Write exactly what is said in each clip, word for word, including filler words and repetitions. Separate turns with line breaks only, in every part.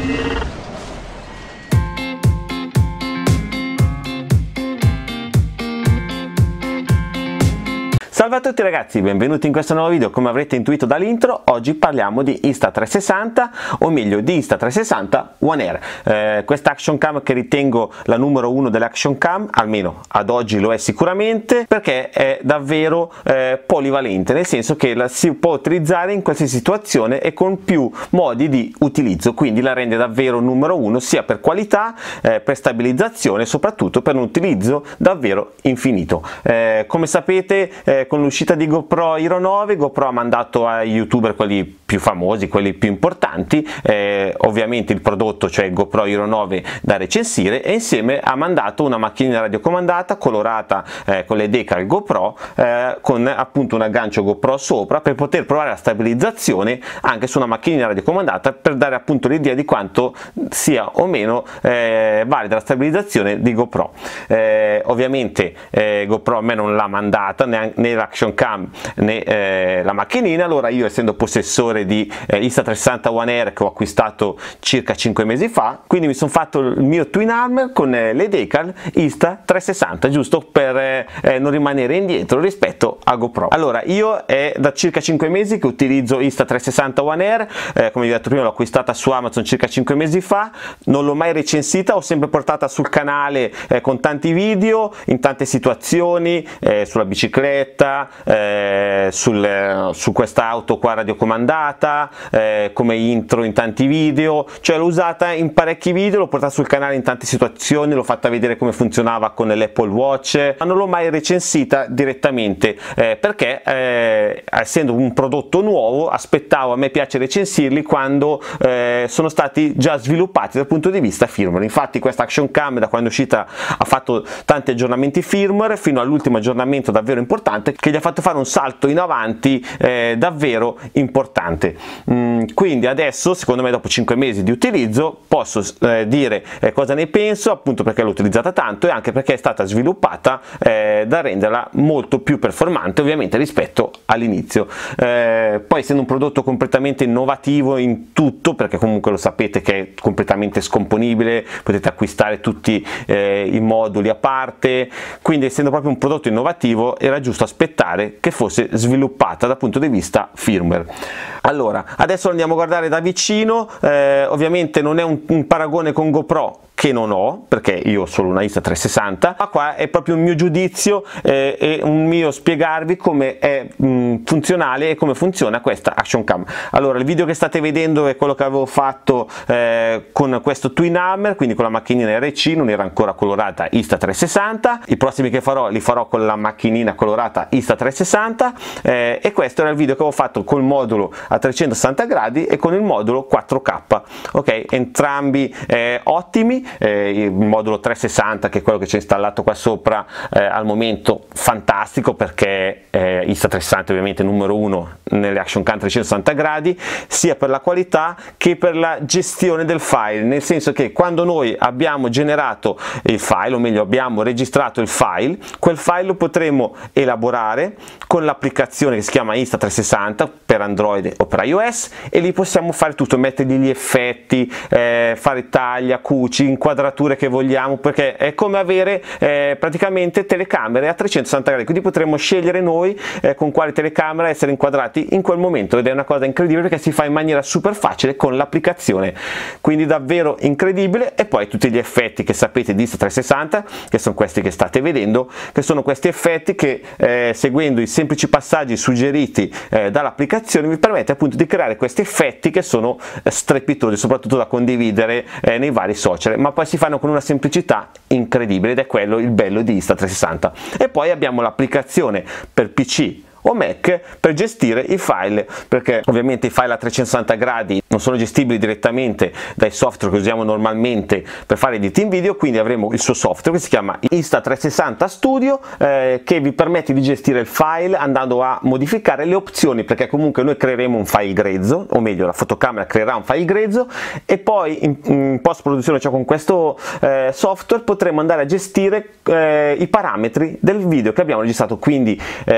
Salve a tutti ragazzi, benvenuti in questo nuovo video. Come avrete intuito dall'intro, oggi parliamo di Insta360, o meglio di Insta360 One Air. Eh, questa action cam che ritengo la numero uno delle action cam, almeno ad oggi lo è sicuramente, perché è davvero eh, polivalente, nel senso che la si può utilizzare in qualsiasi situazione e con più modi di utilizzo, quindi la rende davvero numero uno sia per qualità, eh, per stabilizzazione e soprattutto per un utilizzo davvero infinito. Eh, come sapete, eh, con l'uscita di GoPro Hero nove, GoPro ha mandato ai youtuber, quelli più famosi, quelli più importanti, eh, ovviamente il prodotto, cioè il GoPro Hero nove, da recensire, e insieme ha mandato una macchinina radiocomandata colorata eh, con le decal GoPro, eh, con appunto un aggancio GoPro sopra, per poter provare la stabilizzazione anche su una macchinina radiocomandata, per dare appunto l'idea di quanto sia o meno eh, valida la stabilizzazione di GoPro. Eh, ovviamente eh, GoPro a me non l'ha mandata neanche né l'action cam né eh, la macchinina. Allora io, essendo possessore di eh, Insta360 One Air, che ho acquistato circa cinque mesi fa, quindi mi sono fatto il mio twin arm con eh, le decal Insta360, giusto per eh, eh, non rimanere indietro rispetto a GoPro. Allora io è da circa cinque mesi che utilizzo Insta360 One Air, eh, come vi ho detto prima, l'ho acquistata su Amazon circa cinque mesi fa, non l'ho mai recensita, ho sempre portata sul canale eh, con tanti video in tante situazioni, eh, sulla bicicletta, Eh, sul, su questa auto qua radiocomandata, eh, come intro in tanti video, cioè l'ho usata in parecchi video, l'ho portata sul canale in tante situazioni, l'ho fatta vedere come funzionava con l'Apple Watch, ma non l'ho mai recensita direttamente, eh, perché eh, essendo un prodotto nuovo aspettavo, a me piace recensirli quando eh, sono stati già sviluppati dal punto di vista firmware. Infatti questa action cam, da quando è uscita, ha fatto tanti aggiornamenti firmware fino all'ultimo aggiornamento davvero importante, che gli ha fatto fare un salto in avanti eh, davvero importante. Mm, quindi adesso, secondo me, dopo cinque mesi di utilizzo, posso eh, dire eh, cosa ne penso, appunto perché l'ho utilizzata tanto e anche perché è stata sviluppata eh, da renderla molto più performante, ovviamente, rispetto all'inizio. Eh, poi, essendo un prodotto completamente innovativo in tutto, perché comunque lo sapete che è completamente scomponibile, potete acquistare tutti eh, i moduli a parte, quindi essendo proprio un prodotto innovativo era giusto aspettare che fosse sviluppata dal punto di vista firmware. Allora, adesso andiamo a guardare da vicino. Eh, ovviamente non è un, un paragone con GoPro, che non ho, perché io ho solo una Insta360, ma qua è proprio un mio giudizio eh, e un mio spiegarvi come è mh, funzionale e come funziona questa action cam. Allora, il video che state vedendo è quello che avevo fatto eh, con questo twin hammer, quindi con la macchinina R C, non era ancora colorata Insta360. I prossimi che farò li farò con la macchinina colorata Insta360, eh, e questo era il video che avevo fatto col modulo a trecentosessanta gradi e con il modulo quattro K. Ok, entrambi eh, ottimi. Eh, il modulo trecentosessanta, che è quello che c'è installato qua sopra, eh, al momento fantastico, perché eh, Insta360 ovviamente numero uno nelle action cam trecentosessanta gradi, sia per la qualità che per la gestione del file, nel senso che quando noi abbiamo generato il file, o meglio abbiamo registrato il file, quel file lo potremo elaborare con l'applicazione che si chiama Insta360 per Android o per iOS, e lì possiamo fare tutto, mettergli gli effetti, eh, fare taglia, cuci, inquadrature che vogliamo, perché è come avere eh, praticamente telecamere a trecentosessanta gradi, quindi potremo scegliere noi eh, con quale telecamera essere inquadrati in quel momento, ed è una cosa incredibile perché si fa in maniera super facile con l'applicazione, quindi davvero incredibile. E poi tutti gli effetti che sapete di Insta360, che sono questi che state vedendo, che sono questi effetti che eh, seguendo i semplici passaggi suggeriti eh, dall'applicazione vi permette appunto di creare questi effetti che sono eh, strepitosi, soprattutto da condividere eh, nei vari social, ma poi si fanno con una semplicità incredibile, ed è quello il bello di Insta360. E poi abbiamo l'applicazione per P C o Mac per gestire i file, perché ovviamente i file a trecentosessanta gradi non sono gestibili direttamente dai software che usiamo normalmente per fare editing video, quindi avremo il suo software che si chiama Insta360 Studio, eh, che vi permette di gestire il file andando a modificare le opzioni, perché comunque noi creeremo un file grezzo, o meglio la fotocamera creerà un file grezzo, e poi in, in post produzione, cioè con questo eh, software, potremo andare a gestire eh, i parametri del video che abbiamo registrato, quindi eh,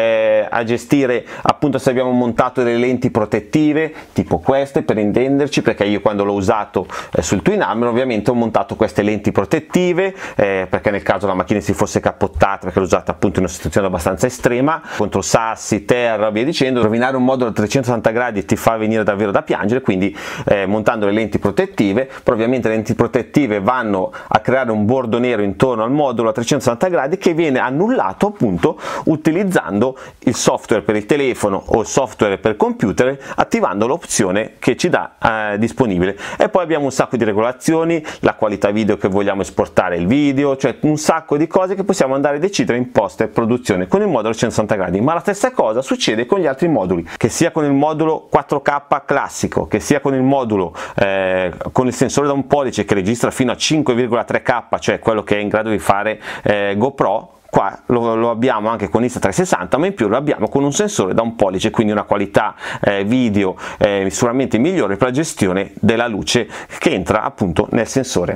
a gestire appunto se abbiamo montato delle lenti protettive tipo queste, per intenderci, perché io quando l'ho usato eh, sul Twin Hammer ovviamente ho montato queste lenti protettive eh, perché nel caso la macchina si fosse cappottata, perché l'ho usata appunto in una situazione abbastanza estrema contro sassi, terra, via dicendo. Rovinare un modulo a trecentosessanta gradi ti fa venire davvero da piangere, quindi eh, montando le lenti protettive. Però ovviamente le lenti protettive vanno a creare un bordo nero intorno al modulo a trecentosessanta gradi che viene annullato appunto utilizzando il software per il telefono o il software per computer, attivando l'opzione che ci dà eh, disponibile. E poi abbiamo un sacco di regolazioni, la qualità video che vogliamo esportare il video, cioè un sacco di cose che possiamo andare a decidere in post produzione con il modulo a trecentosessanta gradi. Ma la stessa cosa succede con gli altri moduli, che sia con il modulo quattro K classico, che sia con il modulo eh, con il sensore da un pollice che registra fino a cinque virgola tre K, cioè quello che è in grado di fare eh, GoPro. Qua lo, lo abbiamo anche con Insta trecentosessanta, ma in più lo abbiamo con un sensore da un pollice, quindi una qualità eh, video eh, sicuramente migliore per la gestione della luce che entra appunto nel sensore.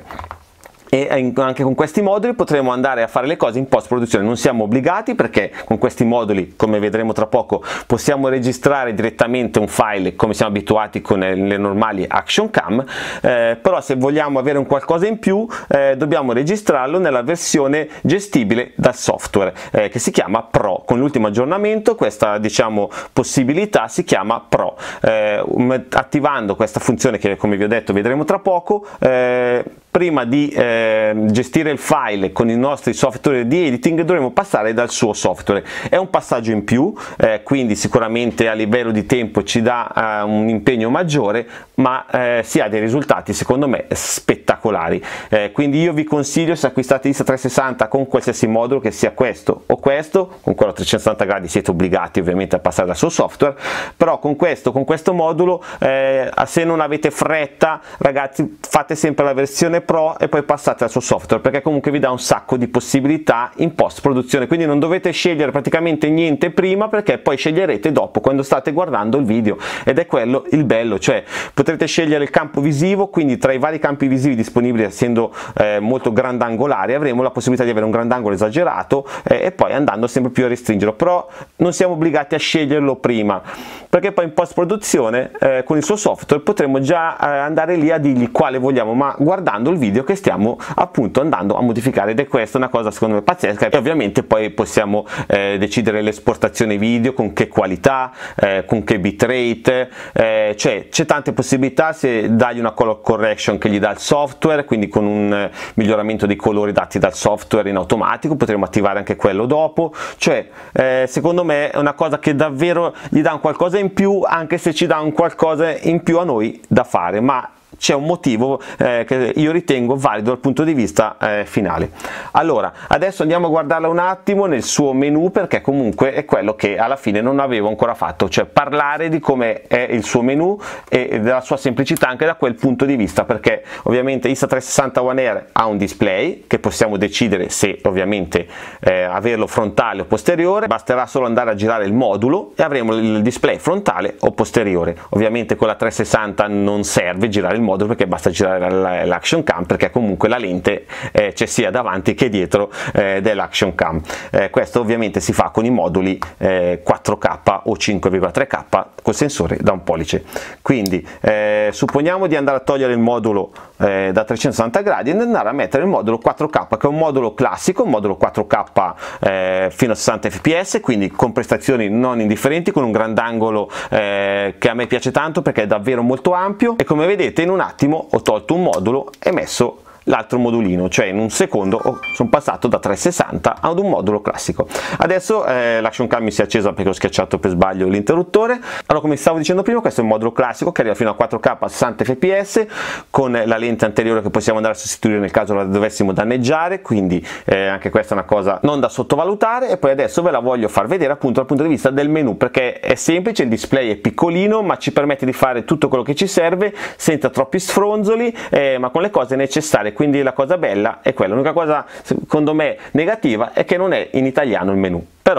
E anche con questi moduli potremo andare a fare le cose in post produzione. Non siamo obbligati, perché con questi moduli, come vedremo tra poco, possiamo registrare direttamente un file come siamo abituati con le normali action cam, eh, però se vogliamo avere un qualcosa in più eh, dobbiamo registrarlo nella versione gestibile dal software eh, che si chiama Pro. Con l'ultimo aggiornamento questa diciamo possibilità si chiama Pro, eh, attivando questa funzione che, come vi ho detto, vedremo tra poco. eh, Prima di eh, gestire il file con i nostri software di editing dovremo passare dal suo software. È un passaggio in più, eh, quindi sicuramente a livello di tempo ci dà eh, un impegno maggiore, ma eh, si ha dei risultati secondo me spettacolari. Eh, quindi io vi consiglio, se acquistate Insta trecentosessanta con qualsiasi modulo, che sia questo o questo, con quello a trecentosessanta gradi siete obbligati ovviamente a passare dal suo software, però con questo, con questo modulo, eh, se non avete fretta ragazzi, fate sempre la versione Pro e poi passate al suo software, perché comunque vi dà un sacco di possibilità in post produzione. Quindi non dovete scegliere praticamente niente prima, perché poi sceglierete dopo quando state guardando il video, ed è quello il bello. Cioè potrete scegliere il campo visivo, quindi tra i vari campi visivi disponibili, essendo eh, molto grandangolari, avremo la possibilità di avere un grandangolo esagerato eh, e poi andando sempre più a restringerlo. Però non siamo obbligati a sceglierlo prima, perché poi in post produzione eh, con il suo software potremo già eh, andare lì a dirgli quale vogliamo, ma guardando il video che stiamo appunto andando a modificare. Ed è questa una cosa secondo me pazzesca. E ovviamente poi possiamo eh, decidere l'esportazione video, con che qualità, eh, con che bitrate, eh, cioè c'è tante possibilità. Se dai una color correction che gli dà il software, quindi con un eh, miglioramento dei colori dati dal software in automatico, potremo attivare anche quello dopo. Cioè eh, secondo me è una cosa che davvero gli dà un qualcosa in più, anche se ci dà un qualcosa in più a noi da fare, ma c'è un motivo eh, che io ritengo valido dal punto di vista eh, finale. Allora adesso andiamo a guardarla un attimo nel suo menu, perché comunque è quello che alla fine non avevo ancora fatto, cioè parlare di come è il suo menu e della sua semplicità anche da quel punto di vista, perché ovviamente Insta trecentosessanta One Air ha un display che possiamo decidere se ovviamente eh, averlo frontale o posteriore. Basterà solo andare a girare il modulo e avremo il display frontale o posteriore. Ovviamente con la trecentosessanta non serve girare il modulo, perché basta girare l'action cam, perché comunque la lente eh, c'è sia davanti che dietro eh, dell'action cam. Eh, questo ovviamente si fa con i moduli eh, quattro K o cinque virgola tre K col sensore da un pollice. Quindi eh, supponiamo di andare a togliere il modulo eh, da trecentosessanta gradi e andare a mettere il modulo quattro K, che è un modulo classico, un modulo quattro K eh, fino a sessanta F P S, quindi con prestazioni non indifferenti, con un grandangolo eh, che a me piace tanto perché è davvero molto ampio. E come vedete in un attimo ho tolto un modulo e messo l'altro modulino, cioè in un secondo oh, sono passato da trecentosessanta ad un modulo classico. Adesso eh, l'action cam mi si è accesa perché ho schiacciato per sbaglio l'interruttore. Allora, come stavo dicendo prima, questo è il modulo classico che arriva fino a quattro K a sessanta F P S, con la lente anteriore che possiamo andare a sostituire nel caso la dovessimo danneggiare, quindi eh, anche questa è una cosa non da sottovalutare. E poi adesso ve la voglio far vedere appunto dal punto di vista del menu, perché è semplice, il display è piccolino ma ci permette di fare tutto quello che ci serve senza troppi sfronzoli, eh, ma con le cose necessarie. Quindi la cosa bella è quella. L'unica cosa secondo me negativa è che non è in italiano il menu, però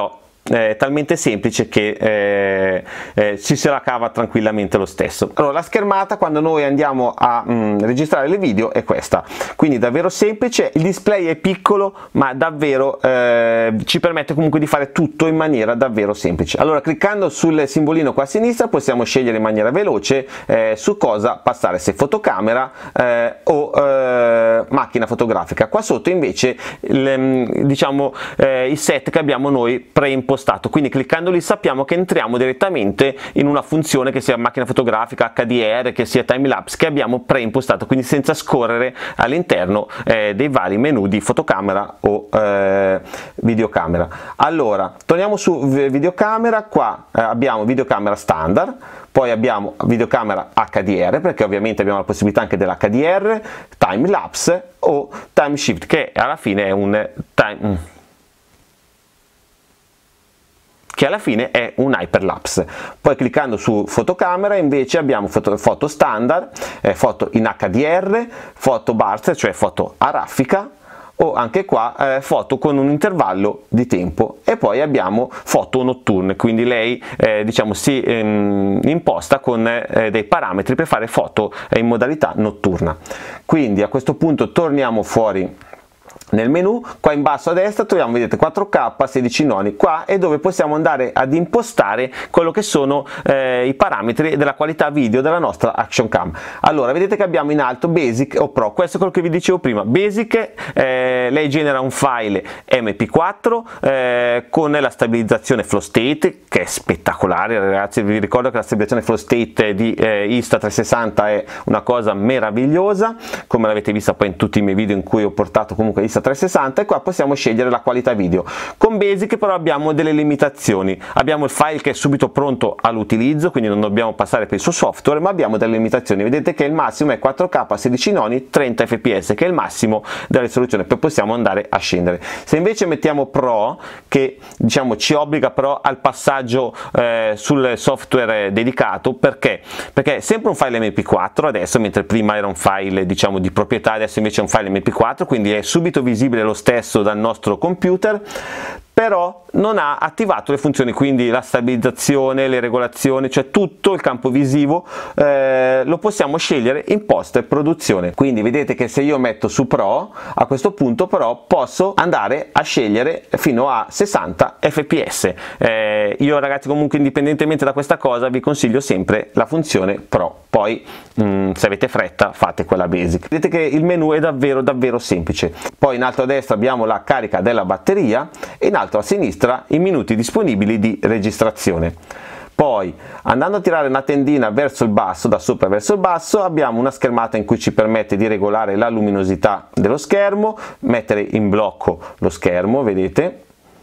eh, talmente semplice che eh, eh, ci se la cava tranquillamente lo stesso. Allora, la schermata quando noi andiamo a mh, registrare le video è questa, quindi davvero semplice, il display è piccolo ma davvero eh, ci permette comunque di fare tutto in maniera davvero semplice. Allora, cliccando sul simbolino qua a sinistra possiamo scegliere in maniera veloce eh, su cosa passare, se fotocamera eh, o eh, macchina fotografica. Qua sotto invece il, diciamo eh, i set che abbiamo noi preimpostato, quindi cliccandoli sappiamo che entriamo direttamente in una funzione che sia macchina fotografica, H D R, che sia timelapse, che abbiamo preimpostato, quindi senza scorrere all'interno eh, dei vari menu di fotocamera o eh, videocamera. Allora, torniamo su videocamera, qua eh, abbiamo videocamera standard, poi abbiamo videocamera H D R, perché ovviamente abbiamo la possibilità anche dell'H D R, timelapse o time shift, che alla fine è un time che alla fine è un hyperlapse. Poi cliccando su fotocamera invece abbiamo foto, foto standard, eh, foto in H D R, foto burst, cioè foto a raffica, o anche qua eh, foto con un intervallo di tempo, e poi abbiamo foto notturne, quindi lei eh, diciamo si ehm, imposta con eh, dei parametri per fare foto in modalità notturna. Quindi a questo punto torniamo fuori nel menu, qua in basso a destra troviamo, vedete, quattro K sedici noni, qua è dove possiamo andare ad impostare quello che sono eh, i parametri della qualità video della nostra action cam. Allora, vedete che abbiamo in alto basic o pro, questo è quello che vi dicevo prima. Basic, eh, lei genera un file M P quattro eh, con la stabilizzazione flow state, che è spettacolare ragazzi. Vi ricordo che la stabilizzazione flow state di eh, Insta trecentosessanta è una cosa meravigliosa, come l'avete vista poi in tutti i miei video in cui ho portato comunque Insta trecentosessanta, e qua possiamo scegliere la qualità video. Con Basic però abbiamo delle limitazioni, abbiamo il file che è subito pronto all'utilizzo, quindi non dobbiamo passare per il suo software, ma abbiamo delle limitazioni. Vedete che il massimo è quattro K sedici noni trenta F P S, che è il massimo della risoluzione, poi possiamo andare a scendere. Se invece mettiamo Pro, che diciamo ci obbliga però al passaggio eh, sul software dedicato, perché? Perché è sempre un file M P quattro adesso, mentre prima era un file diciamo di proprietà, adesso invece è un file M P quattro, quindi è subito visibile lo stesso dal nostro computer, però non ha attivato le funzioni, quindi la stabilizzazione, le regolazioni, cioè tutto il campo visivo eh, lo possiamo scegliere in post produzione. Quindi vedete che se io metto su Pro, a questo punto però posso andare a scegliere fino a sessanta F P S. Eh, io ragazzi comunque, indipendentemente da questa cosa, vi consiglio sempre la funzione Pro, poi mh, se avete fretta fate quella Basic. Vedete che il menu è davvero davvero semplice. Poi in alto a destra abbiamo la carica della batteria e in alto a sinistra i minuti disponibili di registrazione. Poi andando a tirare una tendina verso il basso, da sopra verso il basso, abbiamo una schermata in cui ci permette di regolare la luminosità dello schermo, mettere in blocco lo schermo, vedete.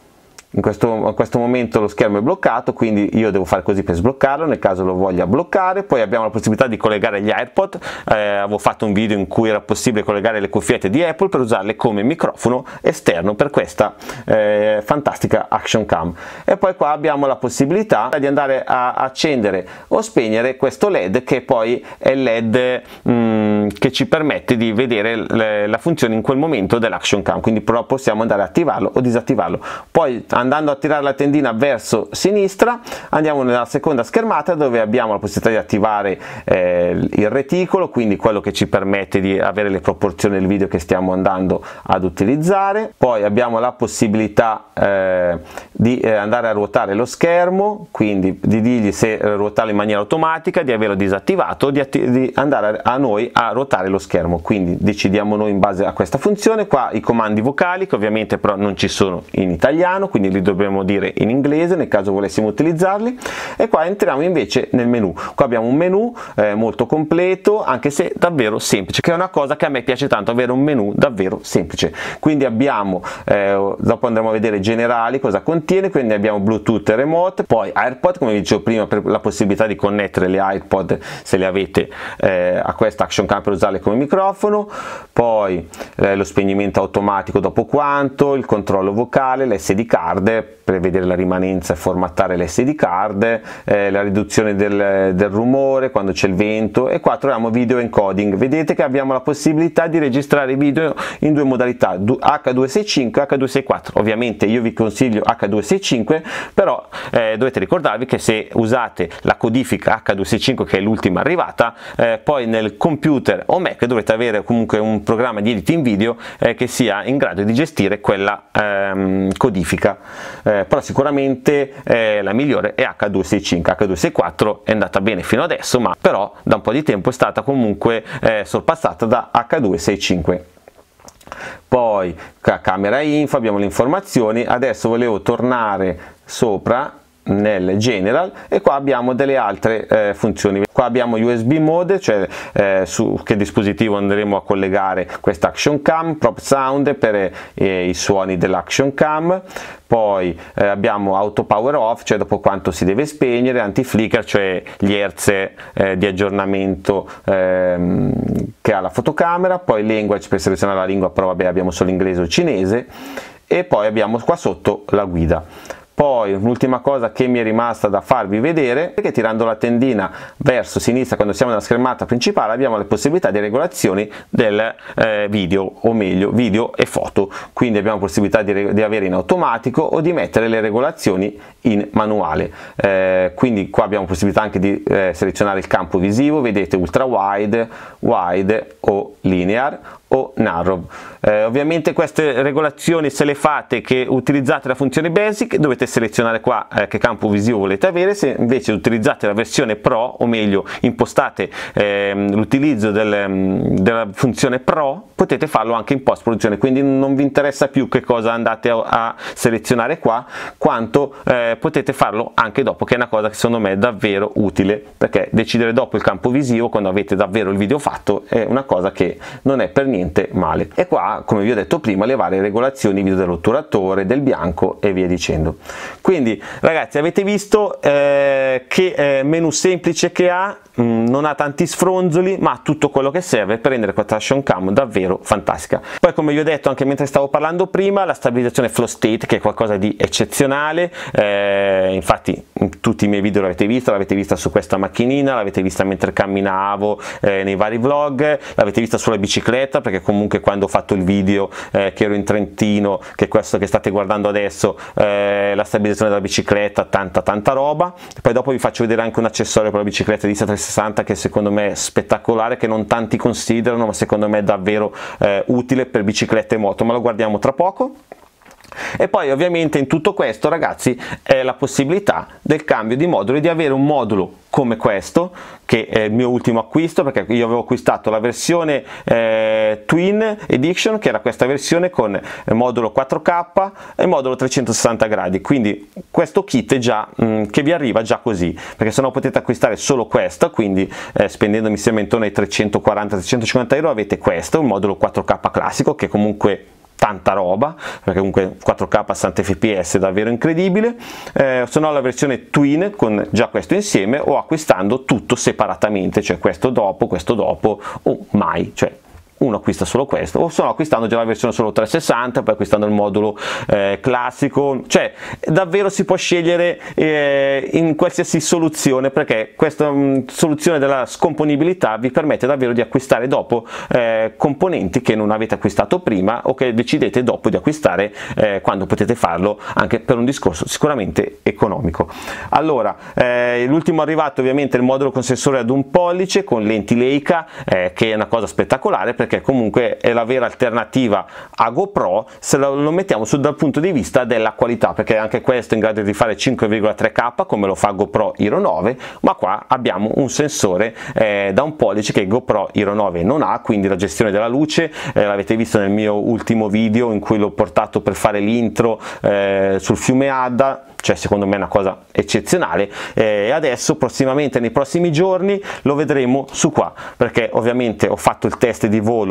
In questo, in questo momento lo schermo è bloccato, quindi io devo fare così per sbloccarlo nel caso lo voglia bloccare. Poi abbiamo la possibilità di collegare gli AirPod, eh, avevo fatto un video in cui era possibile collegare le cuffiette di Apple per usarle come microfono esterno per questa eh, fantastica action cam. E poi qua abbiamo la possibilità di andare a accendere o spegnere questo led, che poi è il led mh, che ci permette di vedere le, la funzione in quel momento dell'action cam, quindi però possiamo andare a attivarlo o disattivarlo. Poi andando a tirare la tendina verso sinistra andiamo nella seconda schermata, dove abbiamo la possibilità di attivare eh, il reticolo, quindi quello che ci permette di avere le proporzioni del video che stiamo andando ad utilizzare. Poi abbiamo la possibilità eh, di eh, andare a ruotare lo schermo, quindi di dirgli se ruotarlo in maniera automatica, di averlo disattivato, di, di andare a noi a ruotare lo schermo, quindi decidiamo noi in base a questa funzione. Qua i comandi vocali, che ovviamente però non ci sono in italiano, quindi li dobbiamo dire in inglese nel caso volessimo utilizzarli. E qua entriamo invece nel menu. Qua abbiamo un menu eh, molto completo, anche se davvero semplice, che è una cosa che a me piace tanto, avere un menu davvero semplice. Quindi abbiamo eh, dopo andremo a vedere generali cosa contiene, quindi abbiamo Bluetooth e remote, poi AirPod, come vi dicevo prima, per la possibilità di connettere le AirPod se le avete eh, a questa action cam per usarle come microfono, poi eh, lo spegnimento automatico dopo quanto, il controllo vocale, l'S D card, card per vedere la rimanenza e formattare l'S D card, eh, la riduzione del, del rumore quando c'è il vento, e qua troviamo video encoding. Vedete che abbiamo la possibilità di registrare video in due modalità, H duecentosessantacinque e H duecentosessantaquattro. Ovviamente io vi consiglio H duecentosessantacinque, però eh, dovete ricordarvi che se usate la codifica H duecentosessantacinque, che è l'ultima arrivata, eh, poi nel computer o Mac dovrete avere comunque un programma di editing video eh, che sia in grado di gestire quella ehm, codifica, eh, però sicuramente eh, la migliore è H duecentosessantacinque. H duecentosessantaquattro è andata bene fino adesso, ma però da un po' di tempo è stata comunque eh, sorpassata da H duecentosessantacinque. Poi camera info, abbiamo le informazioni. Adesso volevo tornare sopra nel general e qua abbiamo delle altre eh, funzioni. Qua abbiamo U S B mode, cioè eh, su che dispositivo andremo a collegare questa action cam, prop sound per eh, i suoni dell'action cam. Poi eh, abbiamo auto power off, cioè dopo quanto si deve spegnere, anti flicker, cioè gli hertz eh, di aggiornamento ehm, che ha la fotocamera. Poi language per selezionare la lingua, però vabbè abbiamo solo inglese o cinese, e poi abbiamo qua sotto la guida. Poi un'ultima cosa che mi è rimasta da farvi vedere è che tirando la tendina verso sinistra quando siamo nella schermata principale abbiamo le possibilità di regolazioni del eh, video, o meglio video e foto, quindi abbiamo possibilità di, di avere in automatico o di mettere le regolazioni in manuale. Eh, quindi qua abbiamo possibilità anche di eh, selezionare il campo visivo, vedete ultra wide, wide o linear o narrow. Eh, ovviamente queste regolazioni, se le fate che utilizzate la funzione basic, dovete selezionare qua eh, che campo visivo volete avere. Se invece utilizzate la versione pro, o meglio impostate ehm, l'utilizzo del, della funzione pro, potete farlo anche in post produzione, quindi non vi interessa più che cosa andate a, a selezionare qua, quanto eh, potete farlo anche dopo, che è una cosa che secondo me è davvero utile, perché decidere dopo il campo visivo quando avete davvero il video fatto è una cosa che non è per niente male. E qua, come vi ho detto prima, le varie regolazioni video dell'otturatore, del bianco e via dicendo. Quindi ragazzi, avete visto eh, che eh, menu semplice che ha, mh, non ha tanti sfronzoli, ma ha tutto quello che serve per rendere questa action cam davvero fantastica. Poi, come vi ho detto anche mentre stavo parlando prima, la stabilizzazione flow state, che è qualcosa di eccezionale. Eh, infatti in tutti i miei video l'avete vista, l'avete vista su questa macchinina, l'avete vista mentre camminavo eh, nei vari vlog, l'avete vista sulla bicicletta, perché comunque quando ho fatto il video eh, che ero in Trentino, che è questo che state guardando adesso, eh, la stabilizzazione della bicicletta, tanta tanta roba. Poi dopo vi faccio vedere anche un accessorio per la bicicletta di Insta trecentosessanta che secondo me è spettacolare, che non tanti considerano, ma secondo me è davvero eh, utile per bicicletta e moto, ma lo guardiamo tra poco. E poi ovviamente in tutto questo, ragazzi, è la possibilità del cambio di moduli, di avere un modulo come questo, che è il mio ultimo acquisto, perché io avevo acquistato la versione eh, Twin Edition, che era questa versione con modulo quattro K e modulo trecentosessanta gradi, quindi questo kit è già mh, che vi arriva già così, perché sennò potete acquistare solo questo, quindi eh, spendendo mi sembra intorno ai trecentoquaranta trecentocinquanta euro avete questo, un modulo quattro K classico, che comunque tanta roba, perché comunque quattro K a sessanta F P S è davvero incredibile. Eh, se no la versione Twin con già questo insieme, o acquistando tutto separatamente, cioè questo dopo, questo dopo, o mai, cioè uno acquista solo questo, o sto acquistando già la versione solo trecentosessanta, poi acquistando il modulo eh, classico, cioè davvero si può scegliere eh, in qualsiasi soluzione, perché questa mh, soluzione della scomponibilità vi permette davvero di acquistare dopo eh, componenti che non avete acquistato prima o che decidete dopo di acquistare eh, quando potete farlo, anche per un discorso sicuramente economico. Allora, eh, l'ultimo arrivato ovviamente è il modulo con sensore ad un pollice con lenti Leica, eh, che è una cosa spettacolare, perché che comunque è la vera alternativa a GoPro se lo, lo mettiamo su, dal punto di vista della qualità, perché anche questo è in grado di fare cinque virgola tre K come lo fa GoPro Hero nove, ma qua abbiamo un sensore eh, da un pollice che GoPro Hero nove non ha, quindi la gestione della luce eh, l'avete visto nel mio ultimo video in cui l'ho portato per fare l'intro eh, sul fiume Adda, cioè secondo me è una cosa eccezionale, e adesso prossimamente nei prossimi giorni lo vedremo su qua, perché ovviamente ho fatto il test di volo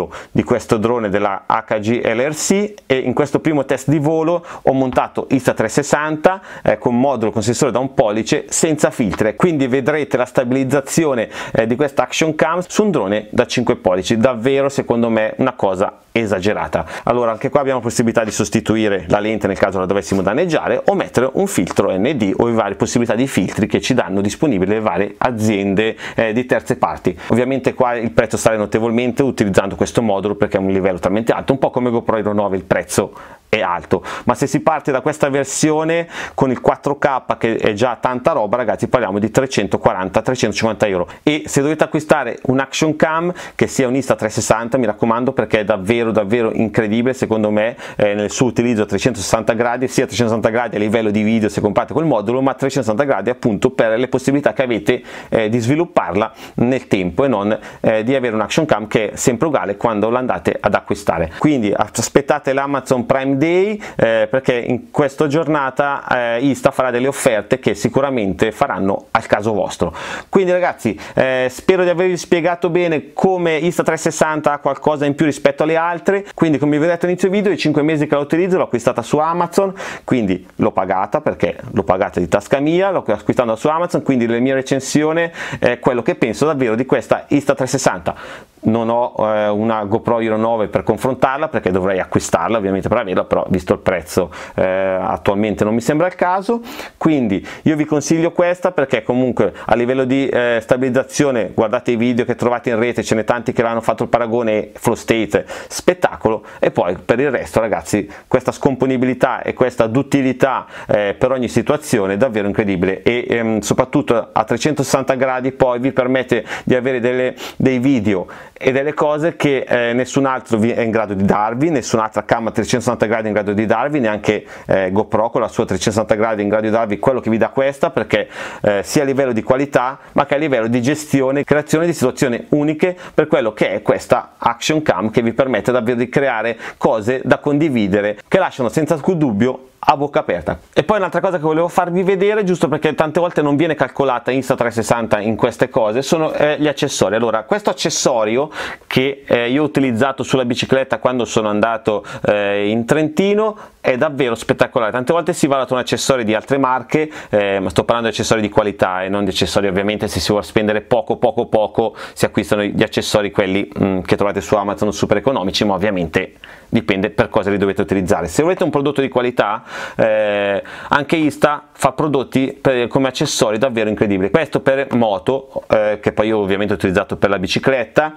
volo di questo drone della H G L R C, e in questo primo test di volo ho montato Insta trecentosessanta eh, con modulo con sensore da un pollice senza filtri, quindi vedrete la stabilizzazione eh, di questa action cam su un drone da cinque pollici, davvero secondo me una cosa esagerata. Allora anche qua abbiamo la possibilità di sostituire la lente nel caso la dovessimo danneggiare, o mettere un filtro N D o le varie possibilità di filtri che ci danno disponibili le varie aziende eh, di terze parti. Ovviamente qua il prezzo sale notevolmente utilizzando questo modulo perché è un livello talmente alto, un po' come GoPro Hero nove il prezzo è alto, ma se si parte da questa versione con il quattro K che è già tanta roba, ragazzi, parliamo di trecentoquaranta trecentocinquanta euro. E se dovete acquistare un action cam che sia un Insta trecentosessanta, mi raccomando, perché è davvero davvero incredibile secondo me eh, nel suo utilizzo a trecentosessanta gradi, sia trecentosessanta gradi a livello di video se comprate col modulo, ma trecentosessanta gradi appunto per le possibilità che avete eh, di svilupparla nel tempo e non eh, di avere un action cam che è sempre uguale quando l'andate ad acquistare. Quindi aspettate l'Amazon Prime Day eh, perché in questa giornata eh, Insta farà delle offerte che sicuramente faranno al caso vostro. Quindi ragazzi eh, spero di avervi spiegato bene come Insta trecentosessanta ha qualcosa in più rispetto alle altre. Quindi come vi ho detto all'inizio video, i cinque mesi che la utilizzo l'ho acquistata su Amazon, quindi l'ho pagata perché l'ho pagata di tasca mia, l'ho acquistata su Amazon, quindi la mia recensione è quello che penso davvero di questa Insta trecentosessanta. Non ho eh, una GoPro Hero nove per confrontarla perché dovrei acquistarla ovviamente per averla, però visto il prezzo eh, attualmente non mi sembra il caso. Quindi io vi consiglio questa perché comunque a livello di eh, stabilizzazione, guardate i video che trovate in rete, ce n'è tanti che l'hanno fatto il paragone, flow state spettacolo. E poi per il resto ragazzi, questa scomponibilità e questa duttilità eh, per ogni situazione è davvero incredibile, e ehm, soprattutto a trecentosessanta gradi poi vi permette di avere delle, dei video e delle cose che eh, nessun altro è in grado di darvi, nessun'altra cam a trecentosessanta gradi è in grado di darvi, neanche eh, GoPro con la sua trecentosessanta gradi è in grado di darvi quello che vi dà questa, perché eh, sia a livello di qualità ma che a livello di gestione, creazione di situazioni uniche per quello che è questa action cam, che vi permette davvero di creare cose da condividere che lasciano senza alcun dubbio a bocca aperta. E poi un'altra cosa che volevo farvi vedere, giusto perché tante volte non viene calcolata Insta trecentosessanta in queste cose, sono eh, gli accessori. Allora, questo accessorio che eh, io ho utilizzato sulla bicicletta quando sono andato eh, in Trentino è davvero spettacolare. Tante volte si valuta un accessorio di altre marche, eh, ma sto parlando di accessori di qualità e non di accessori, ovviamente se si vuole spendere poco poco poco si acquistano gli accessori quelli mh, che trovate su Amazon super economici, ma ovviamente dipende per cosa li dovete utilizzare. Se volete un prodotto di qualità, eh, anche Insta fa prodotti per, come accessori davvero incredibili. Questo per moto, eh, che poi io ovviamente ho utilizzato per la bicicletta,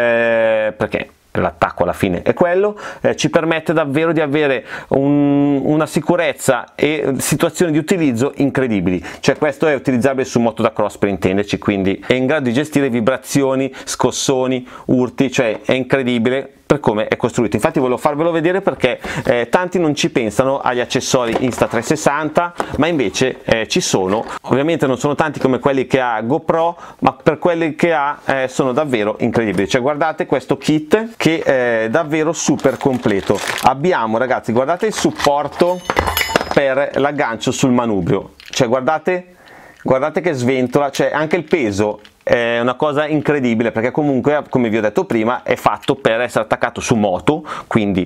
eh, perché l'attacco alla fine è quello, eh, ci permette davvero di avere un, una sicurezza e situazioni di utilizzo incredibili. Cioè questo è utilizzabile su moto da cross per intenderci, quindi è in grado di gestire vibrazioni, scossoni, urti, cioè è incredibile per come è costruito. Infatti volevo farvelo vedere perché eh, tanti non ci pensano agli accessori Insta trecentosessanta, ma invece eh, ci sono. Ovviamente non sono tanti come quelli che ha GoPro, ma per quelli che ha eh, sono davvero incredibili. Cioè guardate questo kit che è davvero super completo. Abbiamo ragazzi, guardate il supporto per l'aggancio sul manubrio, cioè guardate, guardate che sventola, cioè anche il peso è una cosa incredibile, perché comunque come vi ho detto prima è fatto per essere attaccato su moto, quindi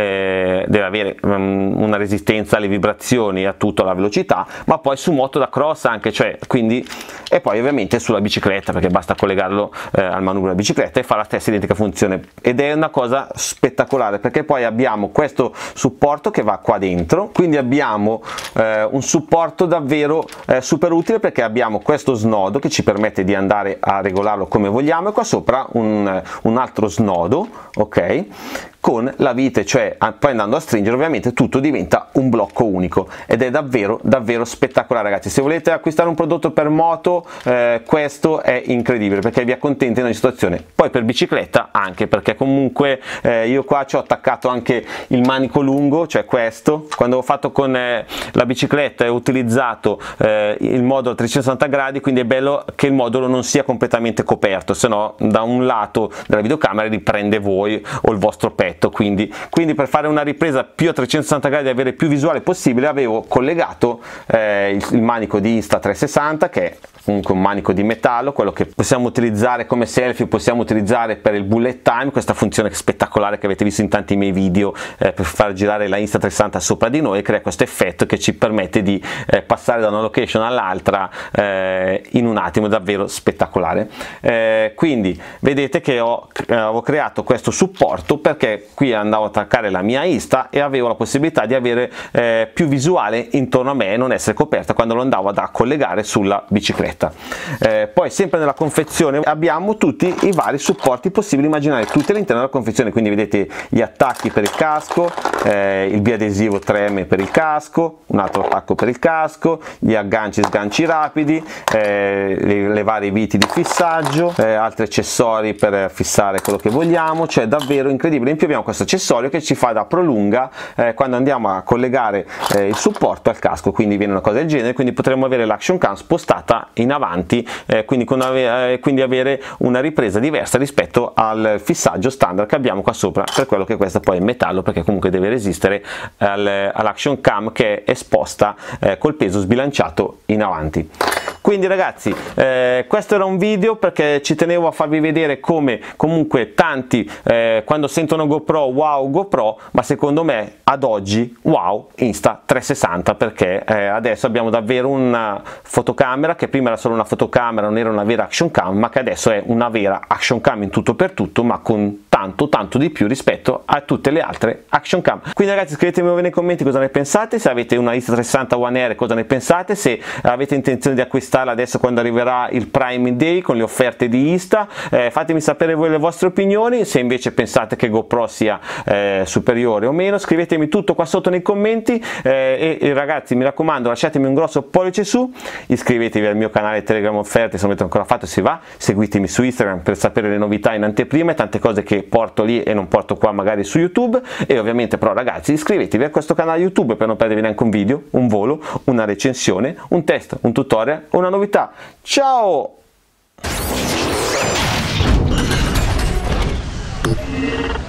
eh, deve avere um, una resistenza alle vibrazioni, a tutto, alla velocità, ma poi su moto da cross anche, cioè quindi, e poi ovviamente sulla bicicletta, perché basta collegarlo eh, al manubrio della bicicletta e fa la stessa identica funzione, ed è una cosa spettacolare perché poi abbiamo questo supporto che va qua dentro, quindi abbiamo eh, un supporto davvero eh, super utile, perché abbiamo questo snodo che ci permette di andare a regolarlo come vogliamo, e qua sopra un, un altro snodo, ok, con la vite, cioè poi andando a stringere ovviamente tutto diventa un blocco unico, ed è davvero davvero spettacolare ragazzi. Se volete acquistare un prodotto per moto, eh, questo è incredibile perché vi accontenta in ogni situazione. Poi per bicicletta anche, perché comunque eh, io qua ci ho attaccato anche il manico lungo, cioè questo, quando ho fatto con eh, la bicicletta e ho utilizzato eh, il modulo a trecentosessanta gradi, quindi è bello che il modulo non sia completamente coperto, se no da un lato della videocamera riprende voi o il vostro petto effetto, quindi, quindi per fare una ripresa più a trecentosessanta gradi e avere più visuale possibile avevo collegato eh, il, il manico di Insta trecentosessanta, che è comunque un manico di metallo, quello che possiamo utilizzare come selfie, possiamo utilizzare per il bullet time, questa funzione spettacolare che avete visto in tanti miei video eh, per far girare la Insta trecentosessanta sopra di noi, crea questo effetto che ci permette di eh, passare da una location all'altra eh, in un attimo, davvero spettacolare. Eh, quindi vedete che ho, eh, ho creato questo supporto perché qui andavo a attaccare la mia Insta e avevo la possibilità di avere eh, più visuale intorno a me e non essere coperta quando lo andavo ad collegare sulla bicicletta. Eh, poi sempre nella confezione abbiamo tutti i vari supporti possibili immaginare, tutti all'interno della confezione, quindi vedete gli attacchi per il casco, eh, il biadesivo tre emme per il casco, un altro attacco per il casco, gli agganci sganci rapidi, eh, le, le varie viti di fissaggio, eh, altri accessori per fissare quello che vogliamo, cioè davvero incredibile. In più abbiamo questo accessorio che ci fa da prolunga eh, quando andiamo a collegare eh, il supporto al casco, quindi viene una cosa del genere, quindi potremo avere l'action cam spostata in avanti, eh, quindi, con ave eh, quindi avere una ripresa diversa rispetto al fissaggio standard che abbiamo qua sopra, per quello che questo poi è in metallo, perché comunque deve resistere al, all'action cam che è esposta eh, col peso sbilanciato in avanti. Quindi ragazzi, eh, questo era un video perché ci tenevo a farvi vedere come comunque tanti eh, quando sentono GoPro, wow GoPro, ma secondo me ad oggi wow Insta trecentosessanta, perché eh, adesso abbiamo davvero una fotocamera che prima era solo una fotocamera, non era una vera action cam, ma che adesso è una vera action cam in tutto per tutto, ma con tanto tanto di più rispetto a tutte le altre action cam. Quindi ragazzi, scrivetemi nei commenti cosa ne pensate, se avete una Insta trecentosessanta One R cosa ne pensate, se avete intenzione di acquistarla adesso quando arriverà il Prime Day con le offerte di Insta, eh, fatemi sapere voi le vostre opinioni, se invece pensate che GoPro sia eh, superiore o meno, scrivetemi tutto qua sotto nei commenti, eh, e, e ragazzi mi raccomando lasciatemi un grosso pollice su, iscrivetevi al mio canale Telegram offerte se non avete ancora fatto, si va, seguitemi su Instagram per sapere le novità in anteprima e tante cose che porto lì e non porto qua magari su YouTube, e ovviamente però ragazzi iscrivetevi a questo canale YouTube per non perdervi neanche un video, un volo, una recensione, un test, un tutorial o una novità. Ciao!